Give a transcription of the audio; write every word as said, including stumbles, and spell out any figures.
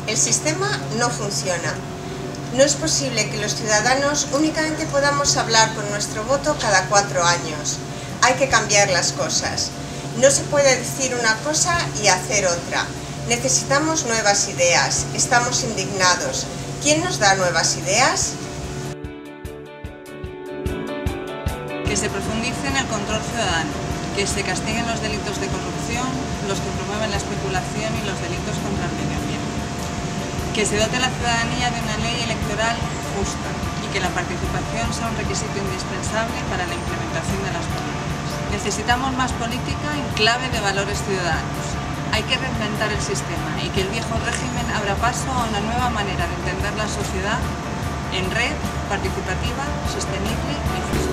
El sistema no funciona. No es posible que los ciudadanos únicamente podamos hablar con nuestro voto cada cuatro años. Hay que cambiar las cosas. No se puede decir una cosa y hacer otra. Necesitamos nuevas ideas. Estamos indignados. ¿Quién nos da nuevas ideas? Que se profundice en el control ciudadano, que se castiguen los delitos de corrupción, los que promueven la especulación y los delitos contra el medio ambiente. Que se dote a la ciudadanía de una ley electoral justa y que la participación sea un requisito indispensable para la implementación de las políticas. Necesitamos más política en clave de valores ciudadanos. Hay que reinventar el sistema y que el viejo régimen abra paso a una nueva manera de entender la sociedad en red, participativa, sostenible y justa.